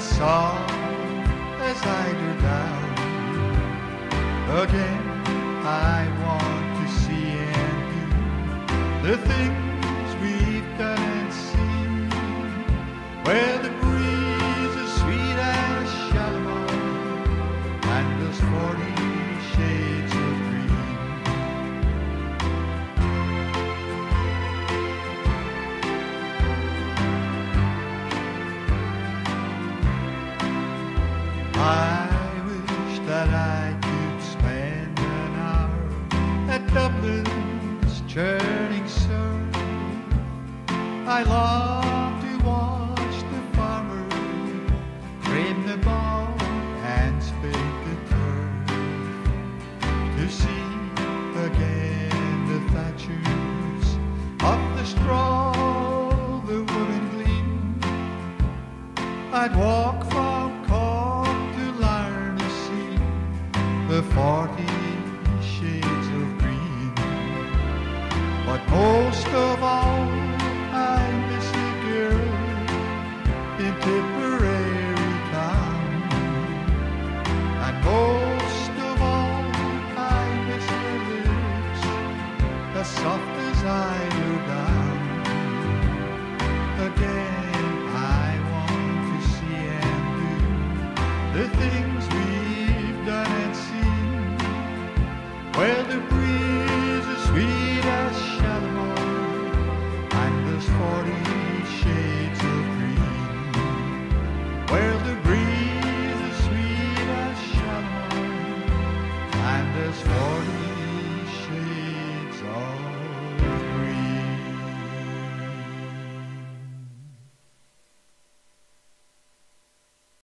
soft as eider down. Again I want to see and do the things we've done and seen, where the breeze is sweet as Shalimar and those 40 shades of green. I wish that I could spend an hour at Dublin's churning surf. I love to watch the farmer frame the ball and spade the turf, to see again the thatchers of the straw, the women gleam. I'd walk from Cork to Larnacy, the 40 shades of green. But most of all